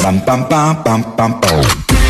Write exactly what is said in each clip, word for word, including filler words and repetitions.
Bam bam bam bam bam boom.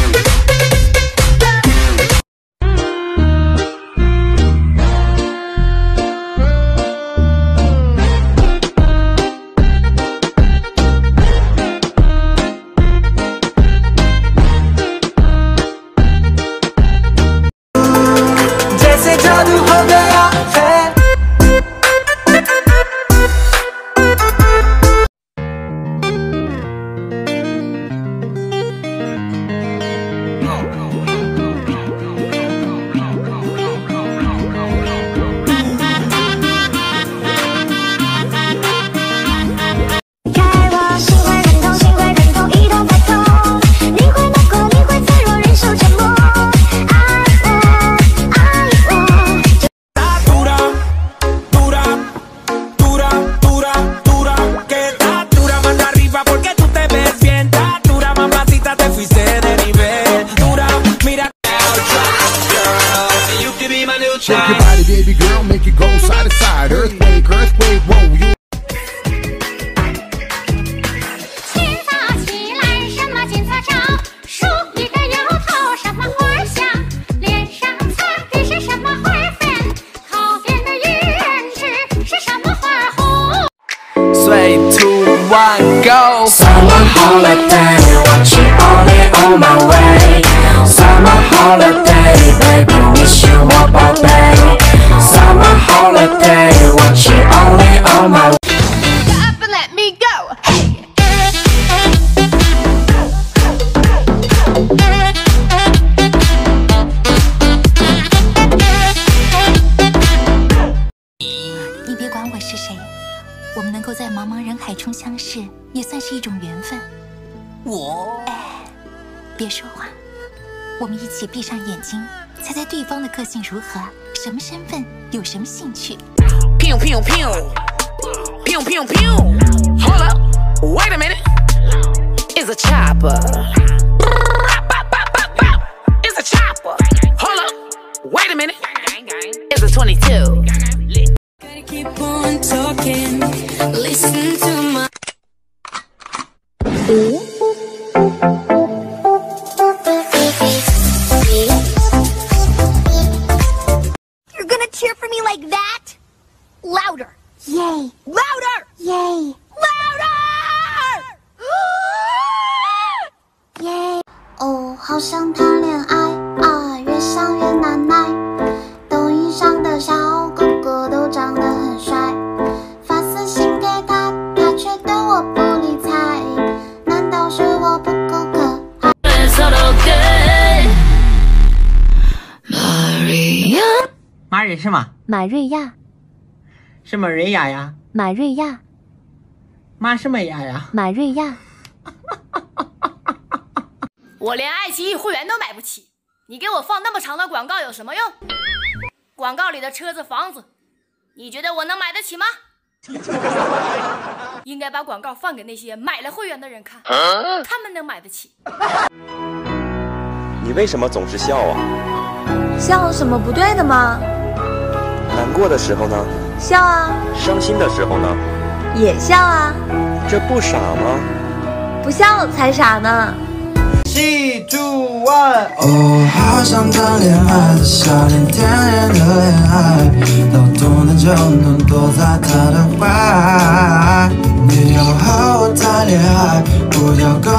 Three, two, one, go! Summer holiday, want you only on my way. Summer holiday, baby, wish you were all day. Summer holiday, want you only on my way. Stop and let me go. Hey. 你别管我是谁，我们能够在茫茫人海中相识，也算是一种缘分。 我， 哎，别说话，我们一起闭上眼睛，猜猜对方的个性如何，什么身份，有什么兴趣。 Pew pew pew, pew pew pew. Hold up, wait a minute. It's a chopper. It's a chopper. Hold up, wait a minute. It's a twenty-two. Gotta keep on talking. Listen to my. You're gonna cheer for me like that? Louder. Yay! Louder. Yay! Louder. 耶！哦，好想谈恋爱啊，越想越难耐。抖音上的小哥哥都长得很帅，发私信给他，他却对我不理睬。难道是我不够可爱？ 马蕊是吗？ 马瑞亚， 是马瑞亚呀？ 马瑞亚， 妈是美亚呀？ 马瑞亚。 我连爱奇艺会员都买不起，你给我放那么长的广告有什么用？广告里的车子、房子，你觉得我能买得起吗？应该把广告放给那些买了会员的人看，啊、他们能买得起。 你为什么总是笑啊？ 笑有什么不对的吗？ 难过的时候呢？ 笑啊。 伤心的时候呢？ 也笑啊。 这不傻吗？ 不笑才傻呢。 Three, two, one。 哦，好想谈恋爱的夏天，甜甜的恋爱，到多难就能躲在他的怀。你要和我谈恋爱，不要跟